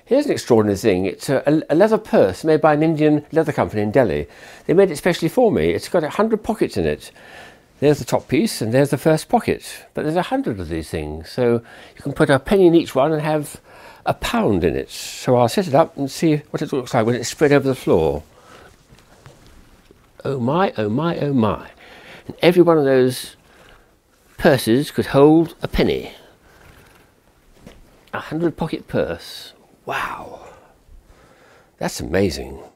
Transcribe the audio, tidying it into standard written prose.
Here's an extraordinary thing. It's a leather purse made by an Indian leather company in Delhi. They made it specially for me. It's got 100 pockets in it. There's the top piece and there's the first pocket. But there's 100 of these things. So you can put a penny in each one and have £1 in it. So I'll set it up and see what it looks like when it's spread over the floor. Oh my, oh my, oh my. And every one of those purses could hold a penny. 100 pocket purse. Wow. That's amazing.